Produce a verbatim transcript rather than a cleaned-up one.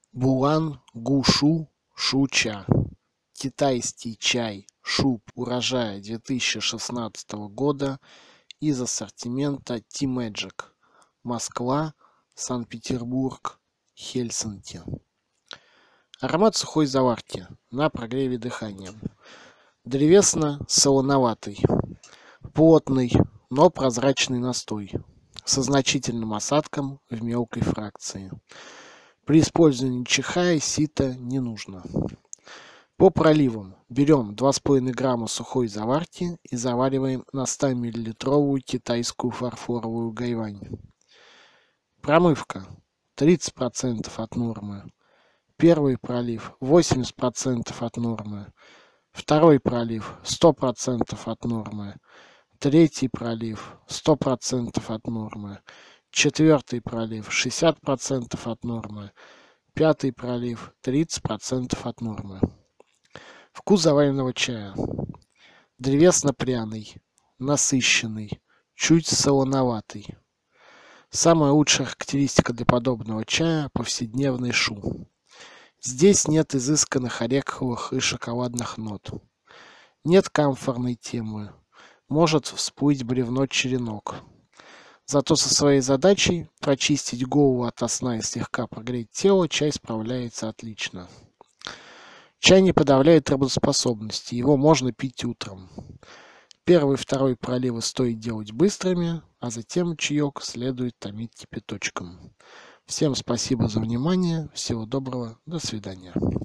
Булан Гушу Шуча. Китайский чай Шуб урожая две тысячи шестнадцатого года из ассортимента Tea Magic. Москва, Санкт-Петербург, Хельсинки. Аромат сухой заварки на прогреве дыхания. Древесно-солоноватый, плотный, но прозрачный настой со значительным осадком в мелкой фракции. При использовании чихая и сита не нужно. По проливам берем два с половиной грамма сухой заварки и завариваем на сто миллилитровую китайскую фарфоровую гайвань. Промывка тридцать процентов от нормы. Первый пролив восемьдесят процентов от нормы. Второй пролив сто процентов от нормы. Третий пролив сто процентов от нормы. Четвертый пролив шестьдесят процентов от нормы. Пятый пролив тридцать процентов от нормы. Вкус заваренного чая. Древесно-пряный, насыщенный, чуть солоноватый. Самая лучшая характеристика для подобного чая – повседневный шум. Здесь нет изысканных ореховых и шоколадных нот. Нет камфорной темы. Может всплыть бревно-черенок. Зато со своей задачей прочистить голову ото сна и слегка прогреть тело чай справляется отлично. Чай не подавляет работоспособности, его можно пить утром. Первый и второй проливы стоит делать быстрыми, а затем чаек следует томить кипяточком. Всем спасибо за внимание, всего доброго, до свидания.